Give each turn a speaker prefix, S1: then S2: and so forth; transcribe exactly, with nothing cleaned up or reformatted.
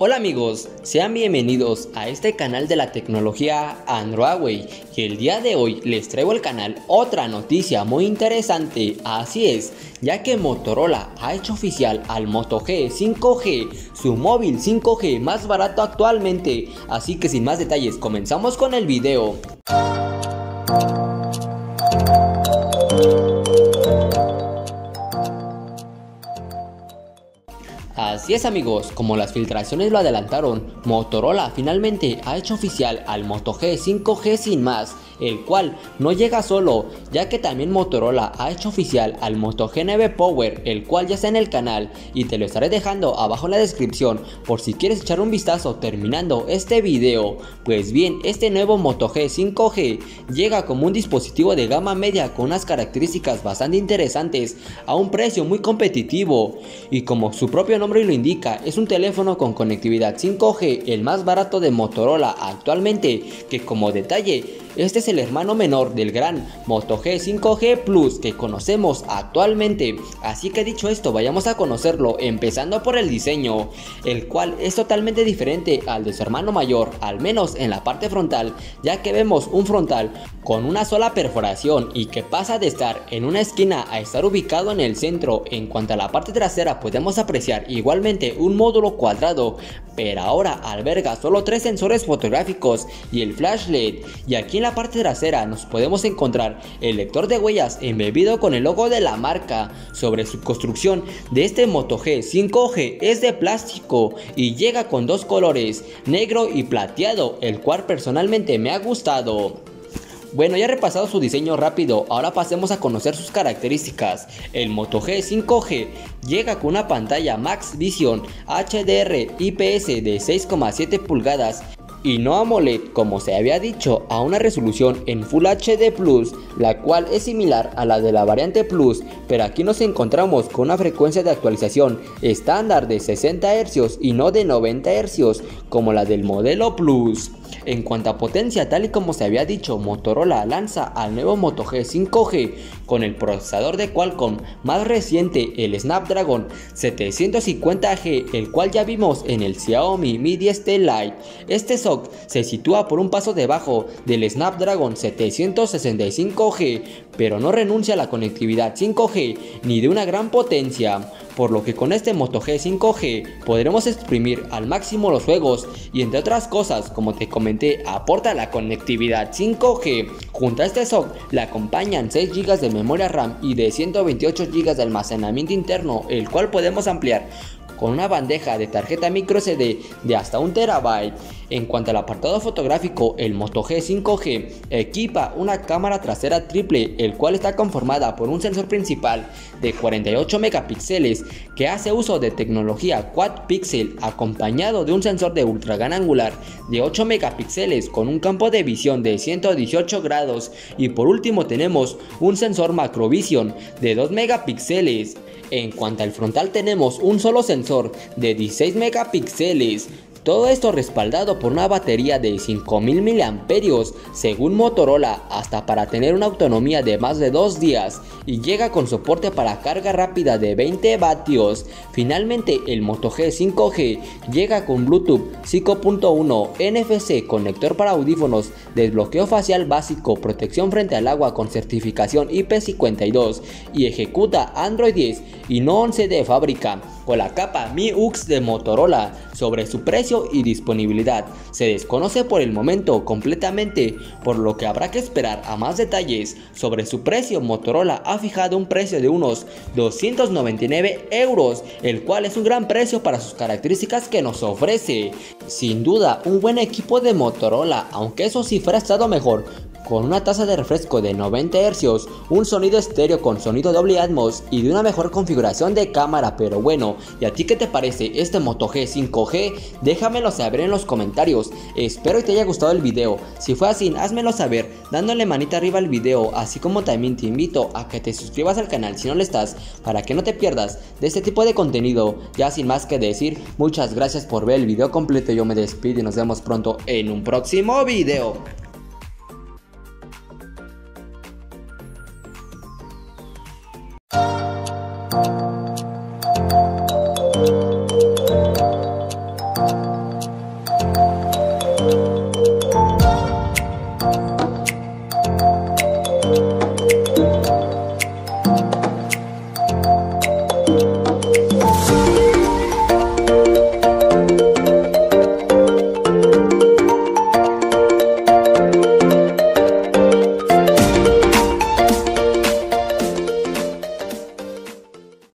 S1: Hola amigos, sean bienvenidos a este canal de la tecnología Android y el día de hoy les traigo al canal otra noticia muy interesante. Así es, ya que Motorola ha hecho oficial al Moto G cinco G, su móvil cinco G más barato actualmente. Así que sin más detalles comenzamos con el video. Así es amigos, como las filtraciones lo adelantaron, Motorola finalmente ha hecho oficial al Moto G cinco G sin más, el cual no llega solo, ya que también Motorola ha hecho oficial al Moto G nueve Power, el cual ya está en el canal y te lo estaré dejando abajo en la descripción por si quieres echar un vistazo terminando este video. Pues bien, este nuevo Moto G cinco G llega como un dispositivo de gama media con unas características bastante interesantes a un precio muy competitivo, y como su propio nombre lo indica, es un teléfono con conectividad cinco G, el más barato de Motorola actualmente, que como detalle, este es el hermano menor del gran Moto G cinco G Plus que conocemos actualmente. Así que dicho esto, vayamos a conocerlo, empezando por el diseño, el cual es totalmente diferente al de su hermano mayor, al menos en la parte frontal, ya que vemos un frontal con una sola perforación y que pasa de estar en una esquina a estar ubicado en el centro. En cuanto a la parte trasera, podemos apreciar igualmente un módulo cuadrado, pero ahora alberga solo tres sensores fotográficos y el flash L E D, y aquí en la parte trasera nos podemos encontrar el lector de huellas embebido con el logo de la marca. Sobre su construcción de este Moto G cinco G es de plástico y llega con dos colores, negro y plateado, el cual personalmente me ha gustado. Bueno, ya he repasado su diseño rápido, ahora pasemos a conocer sus características. El Moto G cinco G llega con una pantalla Max Vision H D R I P S de seis coma siete pulgadas y no AMOLED como se había dicho, a una resolución en Full H D Plus, la cual es similar a la de la variante Plus, pero aquí nos encontramos con una frecuencia de actualización estándar de sesenta hercios y no de noventa hercios como la del modelo Plus. En cuanto a potencia, tal y como se había dicho, Motorola lanza al nuevo Moto G cinco G con el procesador de Qualcomm más reciente, el Snapdragon setecientos cincuenta G, el cual ya vimos en el Xiaomi Mi diez T Lite. Este S O C se sitúa por un paso debajo del Snapdragon setecientos sesenta y cinco G, pero no renuncia a la conectividad cinco G ni de una gran potencia, por lo que con este Moto G cinco G podremos exprimir al máximo los juegos y entre otras cosas, como te comenté, aporta la conectividad cinco G. Junto a este S O C le acompañan seis gigas de memoria RAM y de ciento veintiocho gigas de almacenamiento interno, el cual podemos ampliar con una bandeja de tarjeta micro S D de hasta un terabyte. En cuanto al apartado fotográfico, el Moto G cinco G equipa una cámara trasera triple, el cual está conformada por un sensor principal de cuarenta y ocho megapíxeles que hace uso de tecnología Quad Pixel, acompañado de un sensor de ultra gran angular de ocho megapíxeles con un campo de visión de ciento dieciocho grados, y por último tenemos un sensor Macrovision de dos megapíxeles. En cuanto al frontal, tenemos un solo sensor de dieciséis megapíxeles. Todo esto respaldado por una batería de cinco mil miliamperios hora según Motorola, hasta para tener una autonomía de más de dos días, y llega con soporte para carga rápida de veinte vatios. Finalmente, el Moto G cinco G llega con Bluetooth cinco punto uno, N F C, conector para audífonos, desbloqueo facial básico, protección frente al agua con certificación I P cincuenta y dos y ejecuta Android diez y no once de fábrica, con la capa Mi U X de Motorola. Sobre su precio y disponibilidad se desconoce por el momento completamente, por lo que habrá que esperar a más detalles. Sobre su precio, Motorola ha fijado un precio de unos doscientos noventa y nueve euros, el cual es un gran precio para sus características que nos ofrece. Sin duda, un buen equipo de Motorola, aunque eso sí fuera estado mejor, con una tasa de refresco de noventa hercios, un sonido estéreo con sonido Dolby Atmos y de una mejor configuración de cámara. Pero bueno, ¿y a ti qué te parece este Moto G cinco G? Déjamelo saber en los comentarios. Espero que te haya gustado el video. Si fue así, házmelo saber dándole manita arriba al video, así como también te invito a que te suscribas al canal si no lo estás, para que no te pierdas de este tipo de contenido. Ya sin más que decir, muchas gracias por ver el video completo. Yo me despido y nos vemos pronto en un próximo video.